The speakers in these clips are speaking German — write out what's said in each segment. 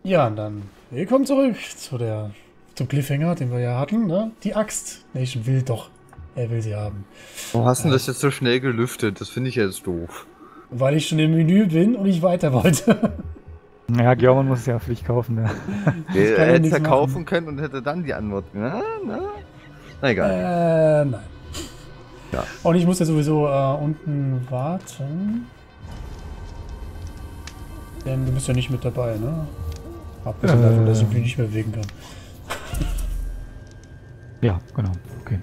Ja, und dann willkommen zurück zum Cliffhanger, den wir ja hatten, ne? Die Axt. Nation will doch. Er will sie haben. Warum hast du das jetzt so schnell gelüftet? Das finde ich jetzt doof. Weil ich schon im Menü bin und ich weiter wollte. Ja, Giaumon muss es ja Pflicht kaufen. Ja. Er hätte es nichts ja kaufen machen. können und hätte dann die Antwort. Na egal. Nein. Ja. Und ich muss ja sowieso unten warten. Denn du bist ja nicht mit dabei, ne? Abgesehen davon, dass ich mich nicht mehr bewegen kann. Ja, genau. Okay.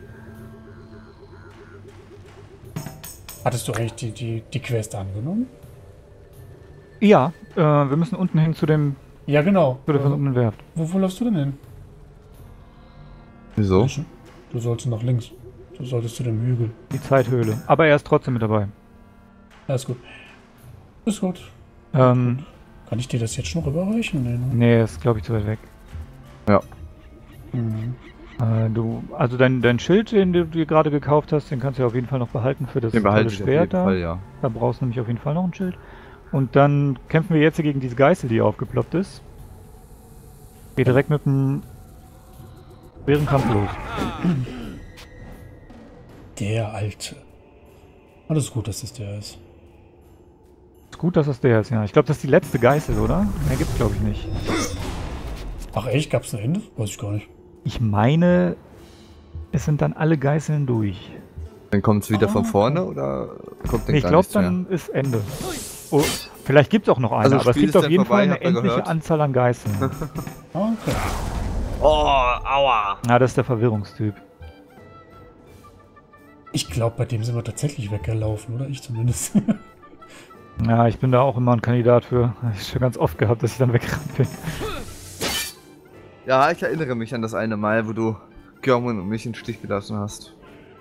Hattest du eigentlich die Quest angenommen? Ja, wir müssen unten hin zu dem Ja, genau. zu der versunkenen Werft. Wo läufst du denn hin? Wieso? Du solltest nach links. Du solltest zu dem Hügel. Die Zeithöhle. Aber er ist trotzdem mit dabei. Ja, ist gut. Ist gut. Ähm, Kann ich dir das jetzt schon rüberreichen? Nee, ne? nee, ist glaube ich zu weit weg. Ja. Mhm. Also dein Schild, den du dir gerade gekauft hast, den kannst du ja auf jeden Fall noch behalten für das Den behalte ich auf jeden Schwert da. Fall, ja. Da brauchst du nämlich auf jeden Fall noch ein Schild. Und dann kämpfen wir jetzt hier gegen diese Geißel, die aufgeploppt ist. Geht direkt mit dem schweren Kampf los. Der Alte. Alles gut, dass es der ist. Ist gut, dass das der ist, ja. Ich glaube, das ist die letzte Geißel, oder? Mehr gibt's glaube ich nicht. Ach echt? Gab's ein Ende? Weiß ich gar nicht. Ich meine, es sind dann alle Geißeln durch. Dann kommt es wieder von okay. vorne oder kommt dann Ich gar glaube, nichts mehr? dann ist Ende. Oh, vielleicht gibt es auch noch eine, Also aber es Spiel gibt ist auf dann jeden vorbei, Fall eine habt ihr endliche gehört? Anzahl an Geißeln. Okay. Oh, aua! Na, das ist der Verwirrungstyp. Ich glaube, bei dem sind wir tatsächlich weggelaufen, oder? Ich zumindest. Ja, ich bin da auch immer ein Kandidat für. Hab ich schon ganz oft gehabt, dass ich dann weggerannt bin. Ja, ich erinnere mich an das eine Mal, wo du Giaumon und mich im Stich gelassen hast.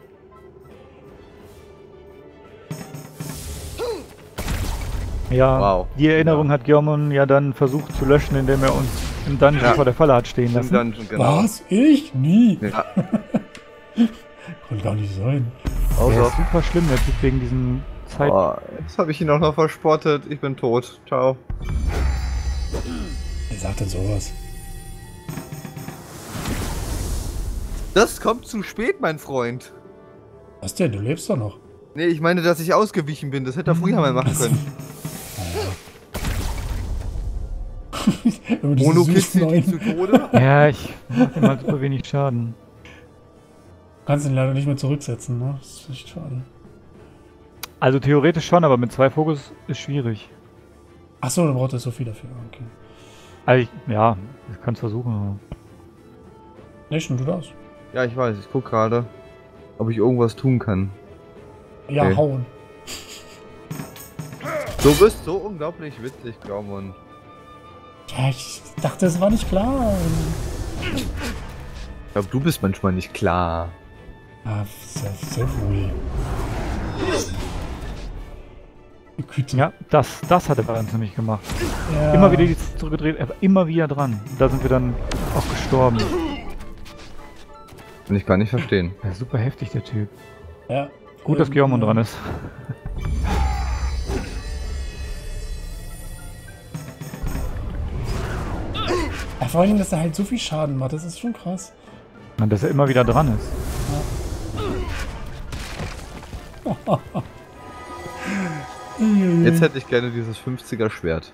Ja, Wow. die Erinnerung hat Giaumon ja dann versucht zu löschen, indem er uns im Dungeon Ja. vor der Falle hat stehen Im lassen. Dungeon, genau. Was? Ich? Nie. Ja. Kann gar nicht sein. Oh, Der doch. ist super schlimm, der Typ wegen diesen Zeit... Oh, jetzt habe ich ihn auch noch verspottet. Ich bin tot. Ciao. Wer sagt denn sowas? Das kommt zu spät, mein Freund. Was denn? Du lebst doch noch. Nee, ich meine, dass ich ausgewichen bin. Das hätte er früher mal machen können. Wenn man diese Monokit süßen zieht ihn zu neuen- Tode. Ja, ich mach dem halt super wenig Schaden. Kannst ihn leider nicht mehr zurücksetzen, ne? Das ist echt schade. Also theoretisch schon, aber mit 2 Fokus ist schwierig. Achso, dann braucht er so viel dafür. Okay. Also ja, ich kann es versuchen, aber... Nation, du darfst. Ja, ich weiß. Ich guck gerade, ob ich irgendwas tun kann. Ja, Okay. hauen. Du bist so unglaublich witzig, Giaumon. Ja, ich dachte, es war nicht klar. Ich glaube, du bist manchmal nicht klar. Ah, sehr wohl. Güte. Ja, das hat er bei uns nämlich gemacht. Ja. Immer wieder die zurückgedreht, aber immer wieder dran. Da sind wir dann auch gestorben. Und ich kann nicht verstehen. Ja, super heftig, der Typ. Ja. Gut, dass Giaumon dran ist. Ja, vor allem, dass er halt so viel Schaden macht, das ist schon krass. Und dass er immer wieder dran ist. Jetzt hätte ich gerne dieses 50er Schwert.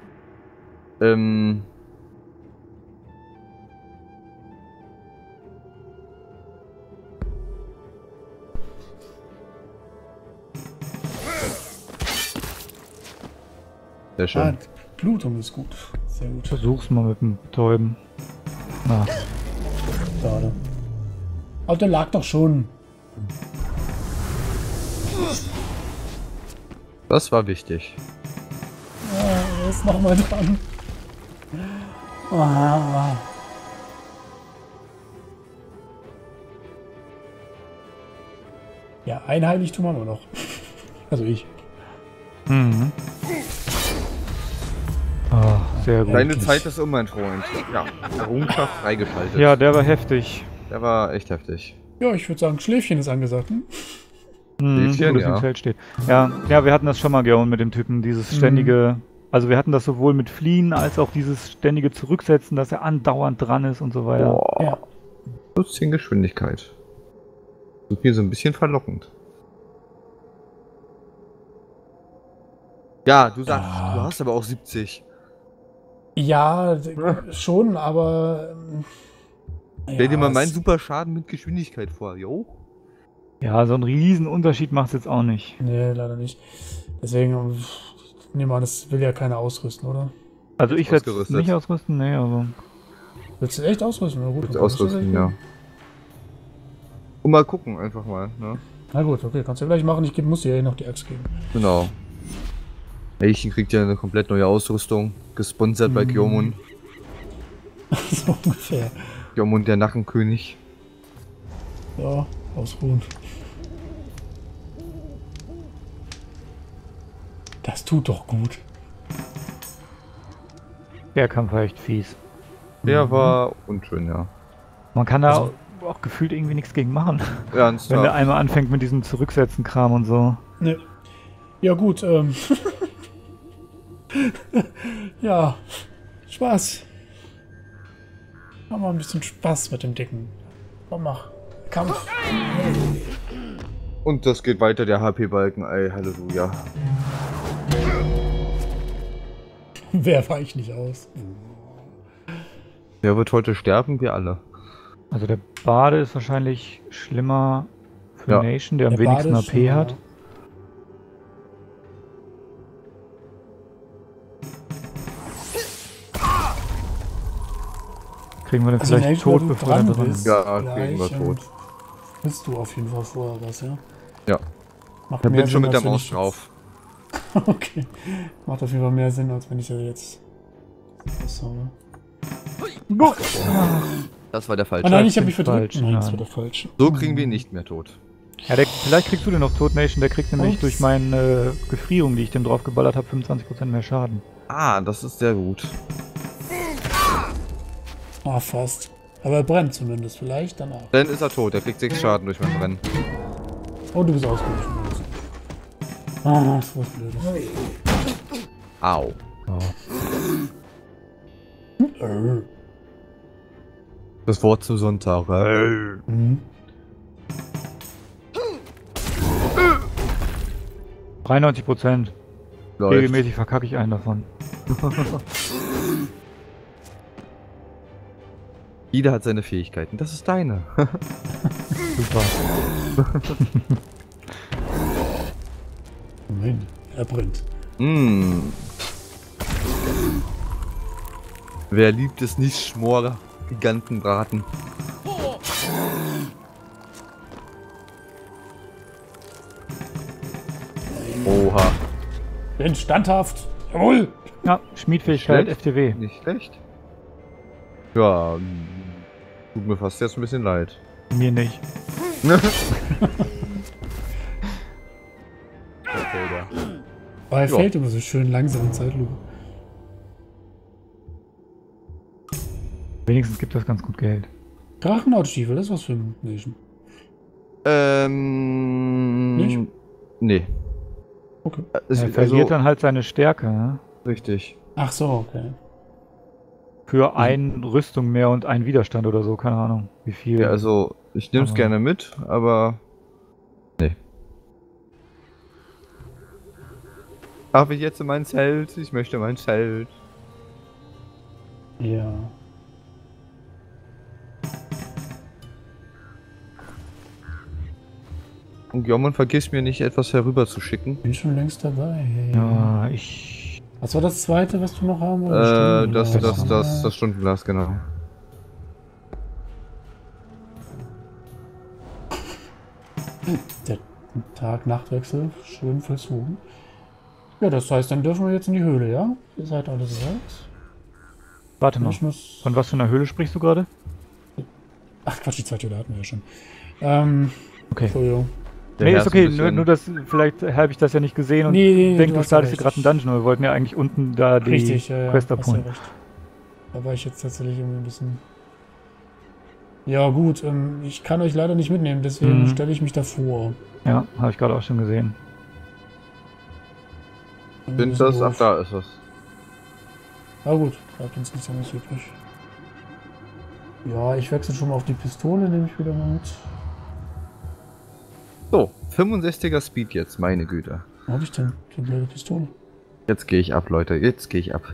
Sehr Ah, schön. Blutung ist gut. Sehr gut. Versuch's mal mit dem Betäuben. Na, Schade. Aber der lag doch schon. Das war wichtig. Ja, er ist nochmal dran. Ah. Ja, ein Heiligtum haben wir noch. Also ich. mhm. Ah, sehr gut. Deine Wirklich. Zeit ist um, mein Freund. Ja, Errungenschaft freigeschaltet. Ja, der war heftig. Der war echt heftig. Ja, ich würde sagen, Schläfchen ist angesagt. Hm? Mhm, Schläfchen, wo das ja. im Feld steht. Ja, wir hatten das schon mal, Giaumon, mit dem Typen. Dieses ständige Also wir hatten das sowohl mit Fliehen als auch dieses ständige Zurücksetzen, dass er andauernd dran ist und so weiter. Boah. Ja. 14 Geschwindigkeit. So viel so ein bisschen verlockend. Ja, du sagst, Ja. du hast aber auch 70. Ja, schon, aber. Stell dir mal meinen es- Superschaden mit Geschwindigkeit vor, jo? Ja, so einen riesen Unterschied macht es jetzt auch nicht. Nee, leider nicht. Deswegen, ich nehme an, das will ja keiner ausrüsten, oder? Also ich werde Ausgerüstet. nicht ausrüsten, nee, aber... Willst du echt ausrüsten? Na gut, Jetzt dann kannst du das ausrüsten, echt ja. machen. Und mal gucken, einfach mal, ne? Na gut, okay, kannst du gleich machen. Ich muss dir ja eh noch die Axt geben. Genau. Elchen kriegt ja eine komplett neue Ausrüstung, gesponsert bei Gyomund. So ungefähr. Gyomund, der Nackenkönig. Ja, ausruhen. Das tut doch gut. Der Kampf war echt fies. Der war unschön, ja. Man kann da Also- auch gefühlt irgendwie nichts gegen machen. Wenn der Ernsthaft. einmal anfängt mit diesem Zurücksetzen-Kram und so. Ne. Ja, gut, ja, Spaß. Mach mal ein bisschen Spaß mit dem Dicken. Komm, mach. Kampf. Und das geht weiter, der HP-Balken, ey, Halleluja. Wer weicht nicht aus? Wer wird heute sterben? Wir alle. Also der Bade ist wahrscheinlich schlimmer für Ja. Nation, der am Der wenigsten Bade ist AP hat. schon, Kriegen wir den Also, vielleicht tot, bevor er dran bist, ist. Ja, gleich, kriegen wir tot. Bist du auf jeden Fall vorher was, ja? Ja. Macht Ich bin mehr schon Sinn, mit der als wenn Maus ich drauf. jetzt- Okay. Macht auf jeden Fall mehr Sinn, als wenn ich ja jetzt was habe. Das war der falsche. Oh nein, ich bin habe mich verdrückt. falsch, Nein, das nein. war der falsche. So kriegen wir ihn nicht mehr tot. Ja, vielleicht kriegst du den noch tot, Nation. Der kriegt nämlich Ups. durch meine Gefrierung, die ich dem drauf geballert habe, 25% mehr Schaden. Ah, das ist sehr gut. Ah, fast. Aber er brennt zumindest. Vielleicht danach. Dann ist er tot, er kriegt 6 Schaden durch mein Brennen. Oh, du bist ausgewichen. Ah, das war blöd. Au. Ja. Das Wort zum Sonntag. Mhm. 93%. Läuft. Regelmäßig verkacke ich einen davon. Jeder hat seine Fähigkeiten, das ist deine. Super. Moment, er brennt. Mm. Wer liebt es nicht, Schmorer, Gigantenbraten. Oha. Bin standhaft. Jawohl. Ja, Schmiedfähigkeit, Schlecht. FTW. Nicht schlecht. Ja, tut mir fast jetzt ein bisschen leid. Mir nicht. Aber er Ja. fällt immer so schön langsam in Zeitlupe. Wenigstens gibt das ganz gut Geld. Drachenhautstiefel, das ist was für ein Nation. Nicht? Nee. Okay. Er verliert dann halt seine Stärke, ne? Richtig. Ach so, okay. Für eine Rüstung mehr und einen Widerstand oder so, keine Ahnung. Wie viel. Ja, also, ich nehme es Aber- gerne mit, aber. Nee. Darf ich jetzt in mein Zelt? Ich möchte mein Zelt. Ja. Und Jommon, vergiss mir nicht, etwas herüber zu schicken. Bin schon längst dabei. Ja, ich. Was war das zweite, was du noch haben wolltest? Das Stundenglas, genau. Der Tag-Nacht-Wechsel, schön vollzogen. Ja, das heißt, dann dürfen wir jetzt in die Höhle, ja? Ihr seid alle soweit. Warte mal. Ich muss... Von was für einer Höhle sprichst du gerade? Ach Quatsch, die zweite Höhle hatten wir ja schon. Okay. Entschuldigung. Der Nee, Herr ist ein okay, bisschen- nur das, vielleicht habe ich das ja nicht gesehen und Nee, denke, du du hast startest ja hier gerade einen Dungeon, aber wir wollten ja eigentlich unten da die Richtig, ja, ja. Quest hast ja abholen. recht. Da war ich jetzt tatsächlich irgendwie ein bisschen... Ja gut, ich kann euch leider nicht mitnehmen, deswegen Mhm. stelle ich mich davor. Ja, habe ich gerade auch schon gesehen. Bin das? Ach, da ist es. Na gut, bleibt uns nichts anderes übrig. Ja, ich wechsle schon mal auf die Pistole, nehme ich wieder mal mit. So, 65er Speed jetzt, meine Güte. Wo habe ich denn die blöde Pistole? Jetzt gehe ich ab, Leute, jetzt gehe ich ab.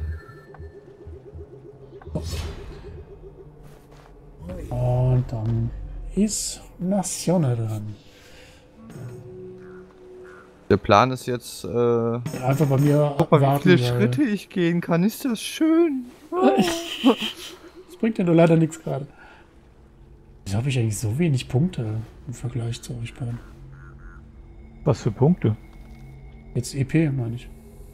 Und dann ist Nazione dran. Der Plan ist jetzt, Einfach bei mir guck mal, wie viele weil- Schritte ich gehen kann, ist das schön. Das bringt ja nur leider nichts gerade. Wieso habe ich eigentlich so wenig Punkte im Vergleich zu euch beiden? Was für Punkte? Jetzt EP, meine ich.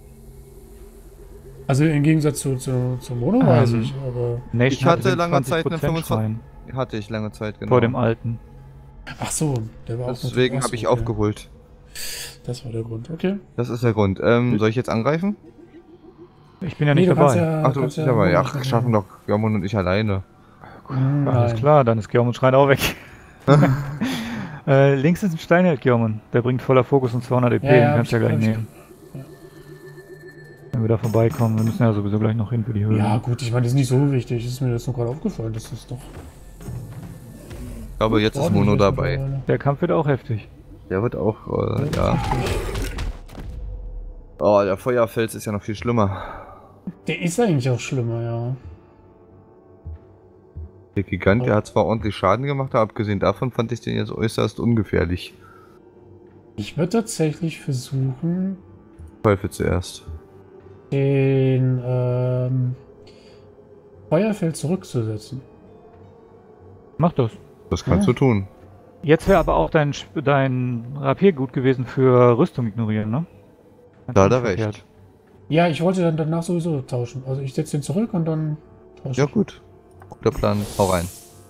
Also im Gegensatz zu Mono weiß ich, aber... Nation Ich hatte den lange Zeit einen 20% Schrein 25. Hatte ich lange Zeit, genau. vor dem alten. Ach so, der war Deswegen auch habe ich okay. aufgeholt. Das war der Grund, okay. Das ist der Grund. Soll ich jetzt angreifen? Ich bin ja nicht du kannst dabei. Ach, du bist nicht dabei. Ach, Mono schaffen doch Jamon und ich alleine. Alles klar, dann ist Geomund Schrein auch weg. Links ist ein Steinheld, Geomund. Der bringt voller Fokus und 200 EP, Ja, ja, den kannst du ja hab gleich ich- nehmen. ja. Wenn wir da vorbeikommen, wir müssen ja sowieso gleich noch hin für die Höhe. Ja gut, ich meine, das ist nicht so wichtig. Das ist mir jetzt nur gerade aufgefallen. Das ist doch... Ich glaube, jetzt ist ordentlich Mono ist dabei. mittlerweile. Der Kampf wird auch heftig. Der wird auch, ja. Oh, der Feuerfels ist ja noch viel schlimmer. Der ist eigentlich auch schlimmer, ja. Der Gigant, der hat zwar ordentlich Schaden gemacht, aber abgesehen davon fand ich den jetzt äußerst ungefährlich. Ich würde tatsächlich versuchen, Teufel zuerst. den Feuerfeld zurückzusetzen. Mach das. Das kannst du tun. Jetzt wäre aber auch dein Rapier gut gewesen für Rüstung ignorieren, ne? Da hat er Ganz verkehrt. recht. Ja, ich wollte dann danach sowieso tauschen. Also ich setze den zurück und dann tausche Ja ich. gut. Guter Plan. Hau rein.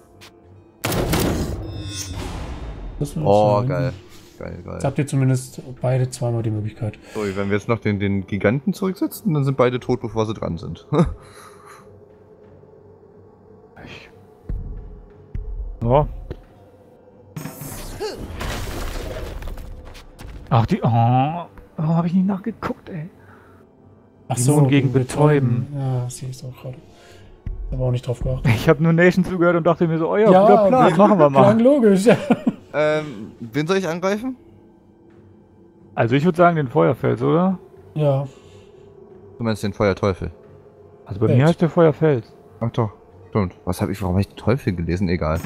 Das muss Oh, sein. geil. Geil, Jetzt geil. habt ihr zumindest beide zweimal die Möglichkeit. So, wenn wir jetzt noch den Giganten zurücksetzen, dann sind beide tot, bevor sie dran sind. Ja. Ach, die. Oh, habe ich nicht nachgeguckt, ey. Ach Immun gegen Betäuben. Ja, sehe ich auch gerade. Aber auch nicht drauf geachtet. Ich habe nur Nation zugehört und dachte mir so, oh ja, guter Plan, okay. machen wir Klang mal. logisch, ja. Wen soll ich angreifen? Also ich würde sagen den Feuerfels, oder? Ja. Du meinst den Feuerteufel? Also bei Fels. mir heißt der Feuerfels. Ach doch, stimmt. Warum habe ich den Teufel gelesen? Egal.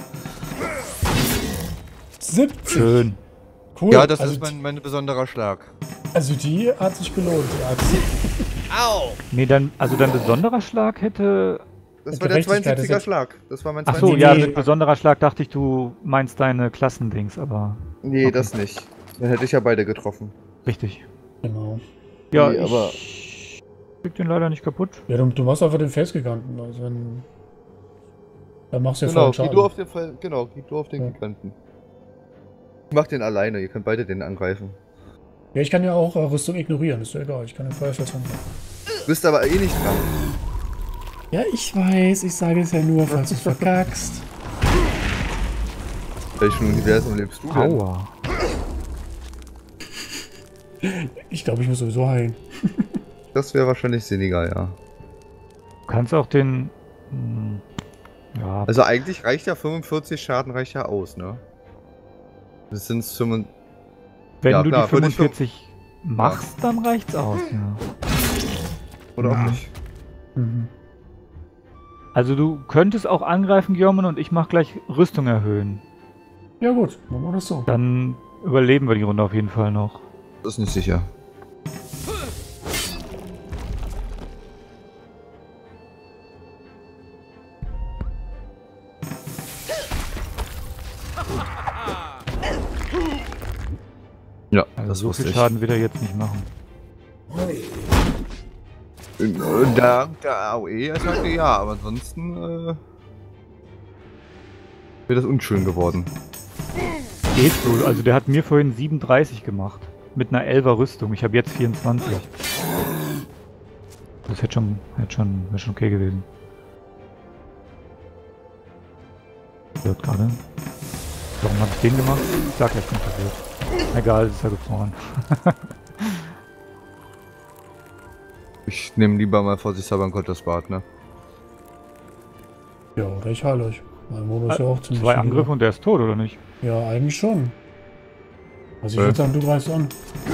70. Schön. Cool. Ja, das also, ist mein besonderer Schlag. also die hat sich gelohnt, die Axt. Nee, dann, also dein besonderer Schlag hätte... Das Mit war der Gerechtigkeit ist 72er jetzt- Schlag. Das war mein Ach so, 72er ja, nee. mit besonderer Schlag dachte ich, du meinst deine Klassendings, aber Nee, Okay. das nicht. Dann hätte ich ja beide getroffen. richtig. Genau. Ja, Nee, aber- ich krieg den leider nicht kaputt. Ja, du machst einfach den Felsgiganten. Also wenn... Dann machst du ja Genau, voll geh Schaden. du auf den Fall. Genau, geh du auf den Ja. Giganten. Ich mach den alleine, ihr könnt beide den angreifen. Ja, ich kann ja auch Rüstung ignorieren, ist ja egal. Ich kann den Feuerfels angreifen. Du bist aber eh nicht dran. Ja, ich weiß. Ich sage es ja nur, falls du es verkackst. In welchem Universum lebst du denn? Aua. Ich glaube, ich muss sowieso heilen. Das wäre wahrscheinlich sinniger, ja. Du kannst auch den... ja, Also eigentlich reicht ja 45 Schaden reicht ja aus, ne? Das sind 35. wenn ja, du klar, die würde ich schon- 45 machst, dann reicht's aus, ja. Oder auch Ja. nicht. Mhm. Also du könntest auch angreifen, Geomon, und ich mach gleich Rüstung erhöhen. Ja gut, machen wir das so. Dann überleben wir die Runde auf jeden Fall noch. Das ist nicht sicher. Ja, Also das so wusste viel ich. Schaden wird er jetzt nicht machen. Der AOE sagte ja, aber ansonsten wäre das unschön geworden. Geht so, also der hat mir vorhin 37 gemacht. Mit einer 11er Rüstung. Ich habe jetzt 24. Das wäre schon okay gewesen. Wird gerade. Warum habe ich den gemacht? Ich sag jetzt nicht, was wird. Egal, es ist ja gefroren. Ich nehme lieber mal vorsichtshalber ein Kontersbad, ne? Ja, oder ich heile euch. Mein Mono ist ja auch ziemlich... 2 Angriffe und der ist tot, oder nicht? Ja, eigentlich schon. Also ich würde sagen, du greifst an.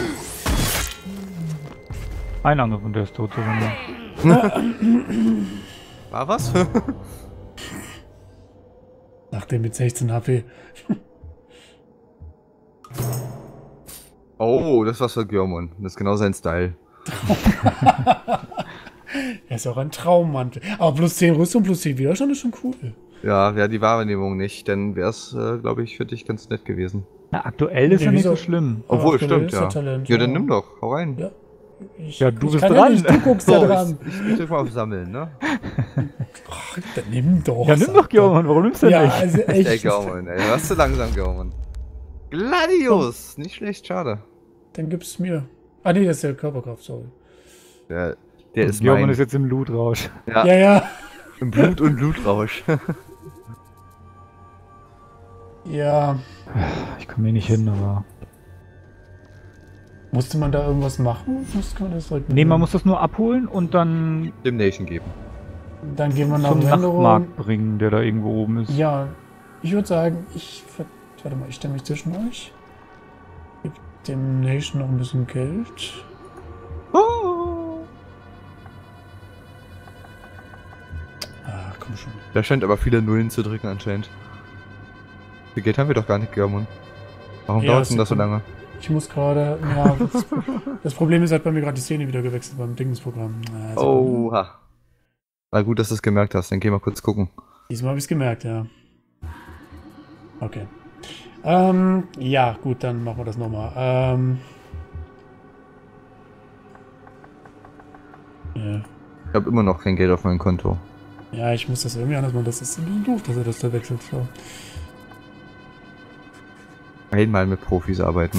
Ein Angriff und der ist tot. War was? Nach dem mit 16 HP. Oh, das war's für Gjörmund. Das ist genau sein Style. Er ist auch ein Traummantel. Aber plus 10 Rüstung, plus 10 Widerstand ist schon cool. Ja, wäre die Wahrnehmung nicht, dann wäre es, glaube ich, für dich ganz nett gewesen. Na, aktuell ist Nee, er nicht wieso? so schlimm. Obwohl, aktuell stimmt, ist er ja. Talent, Ja, dann ja. nimm doch, hau rein. Ja, Ja, du bist kann dran. Ja nicht, du guckst ja So, dran. ich drück mal auf Sammeln, ne? Ach, dann nimm doch. Ja, nimm doch, Gjörmund, warum nimmst du Ja, nicht? also Ey, echt. Gjörmund, ey, was zu langsam, Gjörmund. Gladius! Nicht schlecht, schade. Dann gib's mir. Ah nee, das ist der Körperkraft, sorry. Der ist Gjörmund mein. ist jetzt im Blutrausch. Ja, Ja, ja. im Blut und Blutrausch. Ja. Ich komme hier nicht hin, aber... Musste man da irgendwas machen? Musste man das direkt Nee, man muss das nur abholen und dann Dem Nation geben. Dann gehen wir nach zum Wenderum. Nachtmarkt bringen, der da irgendwo oben ist. Ja, ich würde sagen, warte mal, ich stelle mich zwischen euch. Gib dem Nation noch ein bisschen Geld. Ah, komm schon. Da scheint aber viele Nullen zu drücken anscheinend. Wie viel Geld haben wir doch gar nicht, Gjörmund. Warum Ja, dauert denn das so Sekunde. lange? Ich muss gerade. Ja, das Problem ist halt bei mir gerade die Szene wieder gewechselt beim Dingensprogramm. Oha. Na gut, dass du es gemerkt hast, dann gehen wir kurz gucken. Diesmal habe ich es gemerkt, ja. Okay. Ja, gut, dann machen wir das nochmal. Ja. Ich habe immer noch kein Geld auf meinem Konto. Ja, ich muss das irgendwie anders machen. Das ist ein bisschen doof, dass er das da wechselt. So. Einmal mit Profis arbeiten.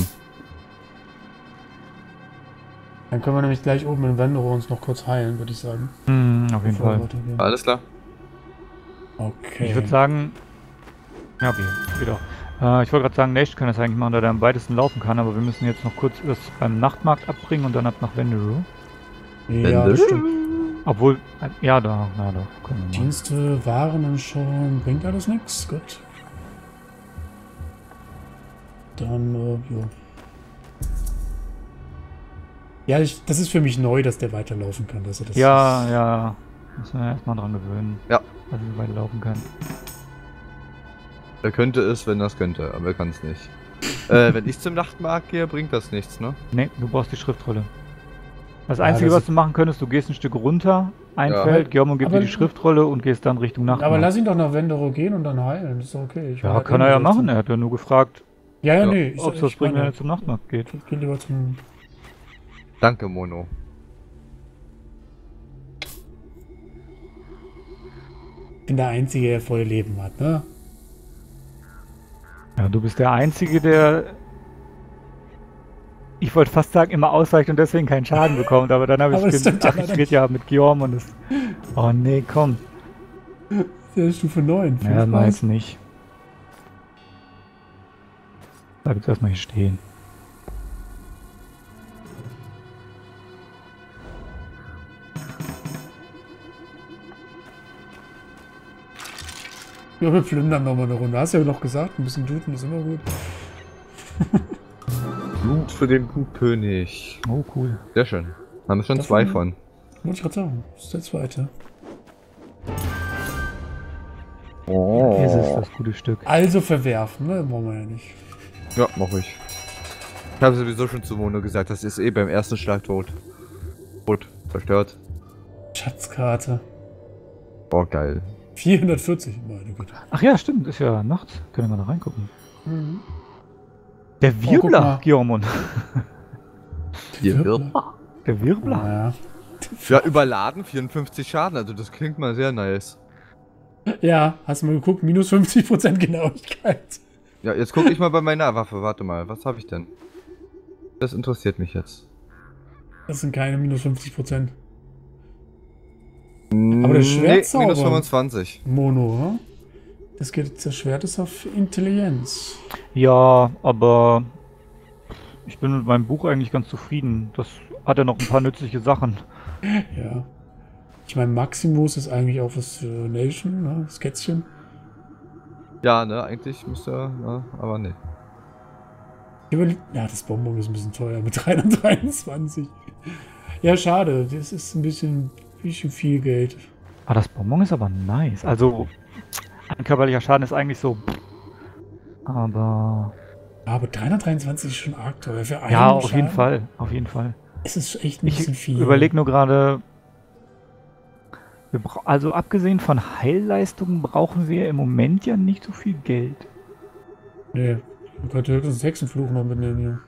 Dann können wir nämlich gleich oben in Wendero uns noch kurz heilen, würde ich sagen. Auf jeden Bevor wir Fall. weitergehen. Alles klar. Okay. Ich würde sagen... Ja, okay, geht auch. Ich wollte gerade sagen, Nation kann das eigentlich machen, da der am weitesten laufen kann, aber wir müssen jetzt noch kurz das beim Nachtmarkt abbringen und dann ab nach Wenderu. Ja, das stimmt. Obwohl, ja, da, na doch, können wir mal. Dienste, Waren und schon. Bringt alles nichts? Gut. Dann, jo. Ja, das ist für mich neu, dass der weiterlaufen kann. Dass er das Ja, ja, müssen wir erstmal dran gewöhnen. Ja. Dass er weiterlaufen kann. Er könnte es, wenn er es könnte, aber er kann es nicht. Wenn ich zum Nachtmarkt gehe, bringt das nichts, ne? Ne, du brauchst die Schriftrolle. Das Ja, Einzige, das was du machen könntest, du gehst ein Stück runter, ein Ja. Feld, Gjörmund gibt Aber- dir die Schriftrolle und gehst dann Richtung Nachtmarkt. Aber lass ihn doch nach Wendero gehen und dann heilen. Das ist doch okay. Ich war Ja, halt kann er ja irgendwie machen, er hat ja nur gefragt, Ja, ja, Ja. nee. ob es was bringt, wenn meine, er zum Nachtmarkt geht. ich geh lieber zum... Danke, Mono. Ich bin der Einzige, der voll Leben hat, ne? Ja, du bist der Einzige, der... Ich wollte fast sagen, immer ausweicht und deswegen keinen Schaden bekommt, aber dann habe Aber das ich stimmt ja ach, ich leider rede ja mit Gjörm und es... Oh nee, komm. Der ist Stufe 9. Viel Ja, Spaß. meist nicht. Bleib jetzt erstmal hier stehen. Ja, wir plündern nochmal eine Runde. Hast du ja noch gesagt, ein bisschen looten ist immer gut. Blut für den Blutkönig. Oh, cool. Sehr schön. Haben wir schon Davon- 2 von. Wollte ich gerade sagen. Das ist der zweite. Oh. Hier ist das gute Stück. Also verwerfen, ne? Brauchen wir ja nicht. Ja, mach ich. Ich habe sowieso schon zu Mono gesagt, das ist eh beim ersten Schlag tot. Tot, zerstört. Schatzkarte. Boah, geil. 440, meine Güte. Ach ja, stimmt, ist ja Nacht. Können wir mal da reingucken. Mhm. Der guck Wirbler, mal. Gjörmund. Hier Der Wirbler. Ja. Ja, überladen 54 Schaden, also das klingt mal sehr nice. Ja, hast du mal geguckt? Minus 50% Genauigkeit. Ja, jetzt gucke ich mal bei meiner Waffe. Warte mal, was habe ich denn? Das interessiert mich jetzt. Das sind keine minus 50%. Aber das Schwertzauber- minus 25. Mono, ne? Das Schwert ist auf Intelligenz. Ja, aber ich bin mit meinem Buch eigentlich ganz zufrieden. Das hat ja noch ein paar nützliche Sachen. Ja. Ich meine, Maximus ist eigentlich auch was für Nation, ne? Das Kätzchen. Ja, ne, eigentlich müsste er, ne, aber ne. Ja, das Bonbon ist ein bisschen teuer mit 323. Ja, schade. Das ist ein bisschen viel Geld. Ah, das Bonbon ist aber nice. Also, ein körperlicher Schaden ist eigentlich so. Aber. Ja, aber 323 ist schon arg teuer für einen Ja, auf Schaden. jeden Fall. Auf jeden Fall. Es ist echt ein bisschen Ich viel. überlege nur gerade. Also, abgesehen von Heilleistungen brauchen wir im Moment ja nicht so viel Geld. Nee, du könntest höchstens Hexenfluch noch mitnehmen hier.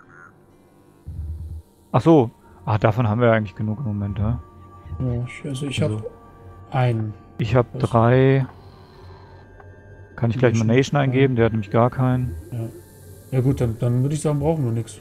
Ach so. Ah, davon haben wir eigentlich genug im Moment, ja? Ja, ich habe einen. Ich habe Was? 3. Kann ich gleich mal Nation. Nation eingeben? Der hat nämlich gar keinen. Ja, ja gut, dann würde ich sagen, brauchen wir nichts.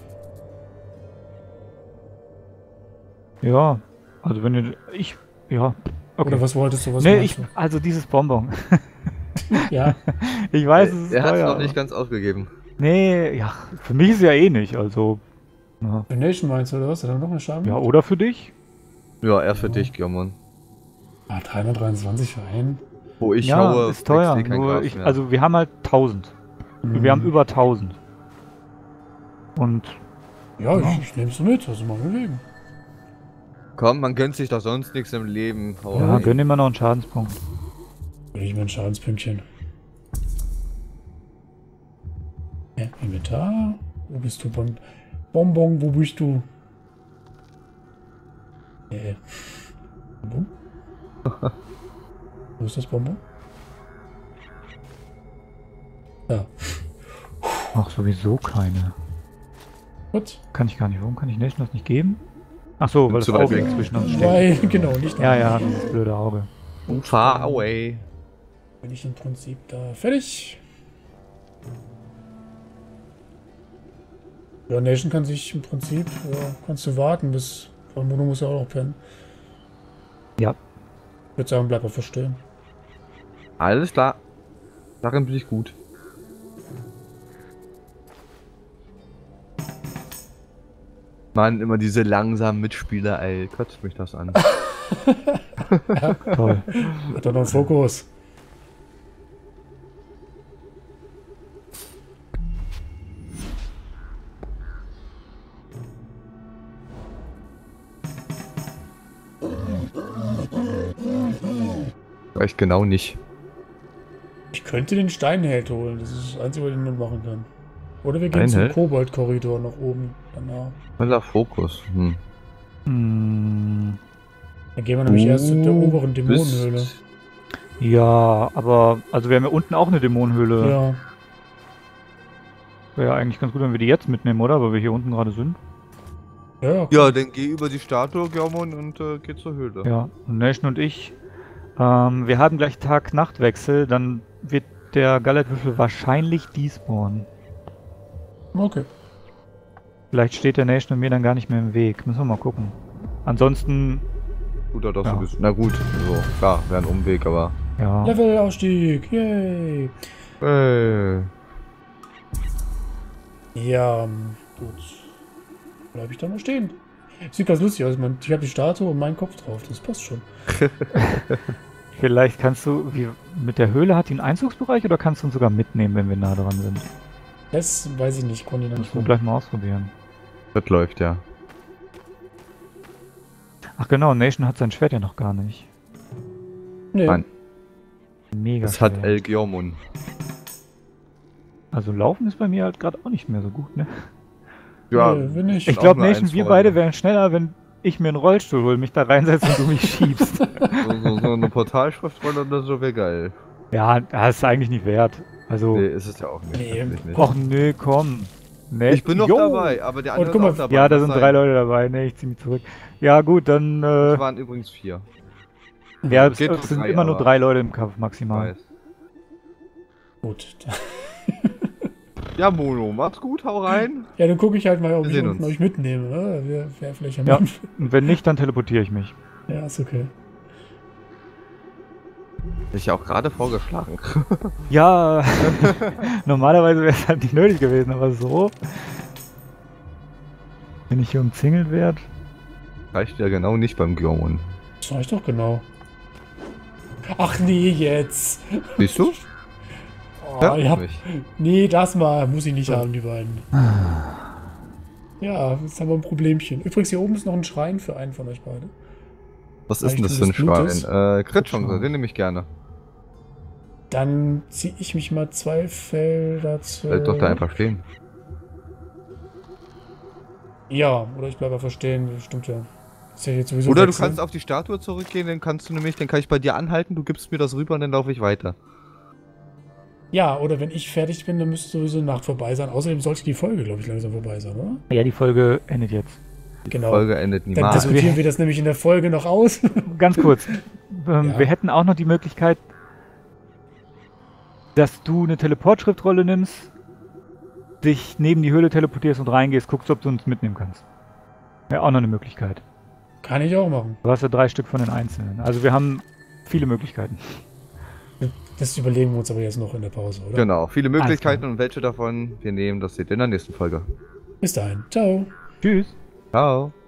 Ja, also wenn ihr. Ja. Okay. Oder was wolltest du? Was Nee, meinst also dieses Bonbon. du? Ja, Ich weiß, es ist Er hat es teuer. noch nicht ganz ausgegeben. Nee, ja, für mich ist ja eh nicht, also. Ja, für Nation meinst du, oder was? Hat er noch eine Schaden? ja oder für dich? Ja, er für dich, Giomon. Ah, 323 für einen. Wo ich Ja, schaue, ist teuer. wächst eh kein Nur Gras ich, mehr. also wir haben halt 1000. Wir haben über 1000. Und Ja, ich nehme es mit, also mal bewegen. Komm, man gönnt sich doch sonst nichts im Leben. Hau ja, rein. gönn dir mal noch einen Schadenspunkt. Will ich mir ein Schadenspünktchen. Ja, Inventar. Wo bist du? Bonbon, wo bist du? Bonbon? Wo ist das Bonbon? Ja. Ach, sowieso keine. Gut. Kann ich gar nicht. Warum kann ich Nation das nicht geben? Ach so, weil das Zu weit Auge weg. zwischen uns steht. Weil, genau, nicht Ja, ja, dieses blöde Auge. Far away. Bin ich im Prinzip da fertig. Ja, Nation kann sich im Prinzip, ja, kannst du warten, bis. Weil Mono muss ja auch noch pennen. Ja. Ich würde sagen, bleib einfach stehen. Alles klar. Darin bin ich gut. Mann, immer diese langsamen Mitspieler, ey. Kotzt mich das an. Toll. Hat er noch einen Fokus? Vielleicht genau nicht. Ich könnte den Steinheld holen. Das ist das Einzige, was ich nur machen kann. Oder wir gehen zum Steinheld? Kobold-Korridor nach oben. Danach. Voller Fokus. Hm. Hm, Dann gehen wir nämlich erst zu der oberen Dämonenhöhle. ja, aber also wir haben ja unten auch eine Dämonenhöhle. Ja. Wäre ja eigentlich ganz gut, wenn wir die jetzt mitnehmen, oder? Weil wir hier unten gerade sind. Ja, Ja, dann geh über die Statue, Giomon, und geh zur Höhle. Ja, und Nation und ich. Wir haben gleich Tag-Nacht-Wechsel, dann wird der Gallertwürfel wahrscheinlich despawnen. okay. Vielleicht steht der Nation und mir dann gar nicht mehr im Weg. Müssen wir mal gucken. Ansonsten, Gut, doch Ja. sowieso. Na gut, so, klar, wäre ein Umweg, aber. ja. Levelausstieg. Yay. Ja, gut. Bleib ich da mal stehen. Sieht ganz lustig aus. Ich habe die Statue und meinen Kopf drauf. Das passt schon. Vielleicht kannst du, mit der Höhle hat die einen Einzugsbereich oder kannst du uns sogar mitnehmen, wenn wir nah dran sind? Das weiß ich nicht. Konnte ich noch nicht Müssen wir gleich mal ausprobieren. Das läuft ja. Ach genau, Nation hat sein Schwert ja noch gar nicht. Nee. Nein. Mega Das hat Schwert. El Giomon. Also laufen ist bei mir halt gerade auch nicht mehr so gut, ne? Ja, Nee, wenn nicht. Ich auch glaube, nur Nation, eins wir wollen. beide wären schneller, wenn ich mir einen Rollstuhl hole, mich da reinsetze und du mich schiebst. so eine Portalschriftrolle oder so wäre geil. Ja, das ist eigentlich nicht wert. Also, Nee, ist es ja auch nicht. Nee. Wirklich nicht. och nee, komm. Nee. Ich bin noch Jo. dabei, aber der andere guck ist mal, auch dabei. Ja, da Muss sind sein. 3 Leute dabei. Nee, ich zieh mich zurück. Ja gut, dann Es waren übrigens 4. ja, es geht nur sind 3, immer nur aber- 3 Leute im Kampf maximal. Weiß. Gut. Ja, Mono, mach's gut, hau rein. Ja, dann gucke ich halt mal, ob Wir ich sehen unten uns. euch mitnehme. Wäre vielleicht am Ja. Ende. Und wenn nicht, dann teleportiere ich mich. Ja, ist okay. Hätte ich ja auch gerade vorgeschlagen. Ja, normalerweise wäre es halt nicht nötig gewesen, aber so. Wenn ich hier umzingelt werde. Reicht ja genau nicht beim Gion. Das sag ich doch genau. Ach nee, jetzt. Siehst du? Oh, ich hab, mich. nee, das mal. Muss ich nicht haben, die beiden. Ja, jetzt haben wir ein Problemchen. Übrigens, hier oben ist noch ein Schrein für einen von euch beide. Was ist denn das Eigentlich für ein des Schwein? Crit-Chance, den nehme ich gerne. Dann ziehe ich mich mal 2 Felder zu. Bleib doch da einfach stehen. Ja, oder ich bleibe einfach stehen. Das stimmt ja. Ist ja jetzt sowieso Oder du wechseln. kannst auf die Statue zurückgehen, dann kannst du nämlich, dann kann ich bei dir anhalten, du gibst mir das rüber und dann laufe ich weiter. Ja, oder wenn ich fertig bin, dann müsste sowieso Nacht vorbei sein. Außerdem sollte die Folge, glaube ich, langsam vorbei sein, oder? Ja, die Folge endet jetzt. Genau. Folge endet Dann niemals. diskutieren wir das nämlich in der Folge noch aus. Ganz kurz. Ja. Wir hätten auch noch die Möglichkeit, dass du eine Teleportschriftrolle nimmst, dich neben die Höhle teleportierst und reingehst, guckst, ob du uns mitnehmen kannst. Wäre auch noch eine Möglichkeit. Kann ich auch machen. Du hast ja 3 Stück von den einzelnen. Also wir haben viele Möglichkeiten. Das überlegen wir uns aber jetzt noch in der Pause, oder? Genau, viele Alles Möglichkeiten und welche davon wir nehmen, das seht ihr in der nächsten Folge. Bis dahin. Ciao. Tschüss. Ciao.